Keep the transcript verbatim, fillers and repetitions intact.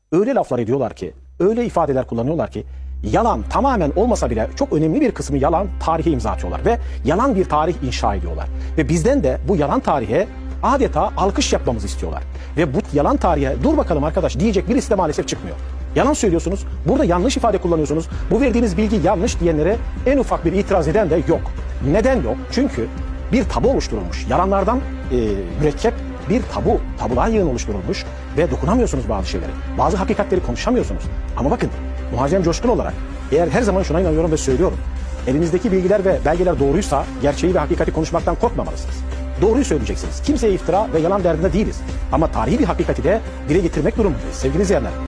öyle laflar ediyorlar ki, öyle ifadeler kullanıyorlar ki, yalan tamamen olmasa bile çok önemli bir kısmı yalan tarihe imza atıyorlar ve yalan bir tarih inşa ediyorlar. Ve bizden de bu yalan tarihe adeta alkış yapmamızı istiyorlar. Ve bu yalan tarihe dur bakalım arkadaş diyecek birisi de maalesef çıkmıyor. Yalan söylüyorsunuz, burada yanlış ifade kullanıyorsunuz, bu verdiğiniz bilgi yanlış diyenlere en ufak bir itiraz eden de yok. Neden yok? Çünkü bir tabu oluşturulmuş. Yalanlardan e, mürekkep bir tabu, tabular yığını oluşturulmuş ve dokunamıyorsunuz bazı şeyleri. Bazı hakikatleri konuşamıyorsunuz. Ama bakın, Muharrem Coşkun olarak eğer her zaman şuna inanıyorum ve söylüyorum. Elinizdeki bilgiler ve belgeler doğruysa gerçeği ve hakikati konuşmaktan korkmamalısınız. Doğruyu söyleyeceksiniz. Kimseye iftira ve yalan derdinde değiliz. Ama tarihi bir hakikati de dile getirmek durumundayız sevgili izleyenler.